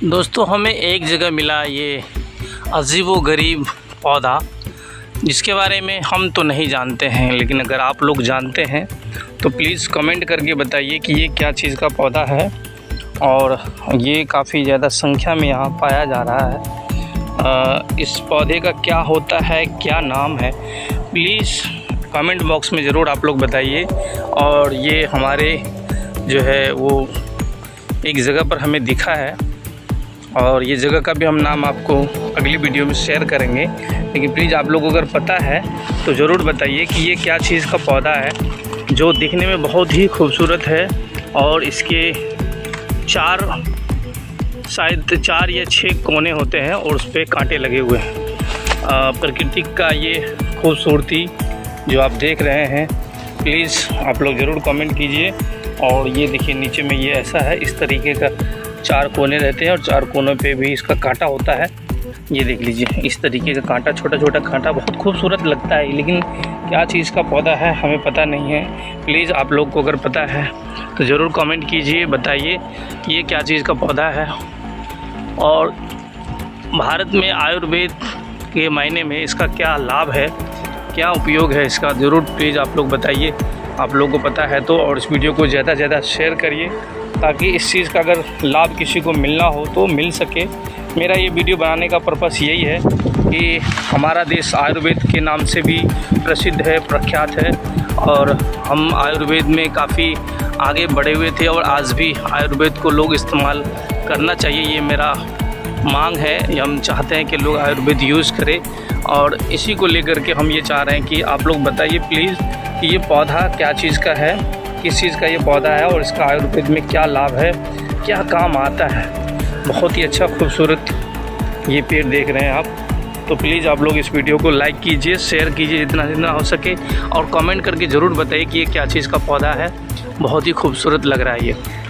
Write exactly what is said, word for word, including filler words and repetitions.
दोस्तों हमें एक जगह मिला ये अजीबोगरीब पौधा, जिसके बारे में हम तो नहीं जानते हैं, लेकिन अगर आप लोग जानते हैं तो प्लीज़ कमेंट करके बताइए कि ये क्या चीज़ का पौधा है। और ये काफ़ी ज़्यादा संख्या में यहाँ पाया जा रहा है। आ, इस पौधे का क्या होता है, क्या नाम है, प्लीज़ कमेंट बॉक्स में ज़रूर आप लोग बताइए। और ये हमारे जो है वो एक जगह पर हमें दिखा है, और ये जगह का भी हम नाम आपको अगली वीडियो में शेयर करेंगे। लेकिन प्लीज़ आप लोगों को अगर पता है तो ज़रूर बताइए कि ये क्या चीज़ का पौधा है, जो दिखने में बहुत ही खूबसूरत है। और इसके चार शायद चार या छः कोने होते हैं और उस पर कांटे लगे हुए हैं। प्रकृति का ये खूबसूरती जो आप देख रहे हैं, प्लीज़ आप लोग ज़रूर कमेंट कीजिए। और ये देखिए नीचे में ये ऐसा है, इस तरीके का चार कोने रहते हैं और चार कोनों पे भी इसका कांटा होता है। ये देख लीजिए, इस तरीके का कांटा, छोटा छोटा कांटा, बहुत खूबसूरत लगता है। लेकिन क्या चीज़ का पौधा है हमें पता नहीं है। प्लीज़ आप लोग को अगर पता है तो ज़रूर कमेंट कीजिए, बताइए कि ये क्या चीज़ का पौधा है। और भारत में आयुर्वेद के मायने में इसका क्या लाभ है, क्या उपयोग है इसका, ज़रूर प्लीज़ आप लोग बताइए, आप लोगों को पता है तो। और इस वीडियो को ज़्यादा से ज़्यादा शेयर करिए, ताकि इस चीज़ का अगर लाभ किसी को मिलना हो तो मिल सके। मेरा ये वीडियो बनाने का पर्पस यही है कि हमारा देश आयुर्वेद के नाम से भी प्रसिद्ध है, प्रख्यात है, और हम आयुर्वेद में काफ़ी आगे बढ़े हुए थे और आज भी आयुर्वेद को लोग इस्तेमाल करना चाहिए। ये मेरा मांग है, हम चाहते हैं कि लोग आयुर्वेद यूज़ करें। और इसी को लेकर के हम ये चाह रहे हैं कि आप लोग बताइए प्लीज़ कि ये पौधा क्या चीज़ का है, किस चीज़ का ये पौधा है, और इसका आयुर्वेद में क्या लाभ है, क्या काम आता है। बहुत ही अच्छा खूबसूरत ये पेड़ देख रहे हैं आप। तो प्लीज़ आप लोग इस वीडियो को लाइक कीजिए, शेयर कीजिए जितना जितना हो सके, और कमेंट करके ज़रूर बताइए कि ये क्या चीज़ का पौधा है। बहुत ही खूबसूरत लग रहा है ये।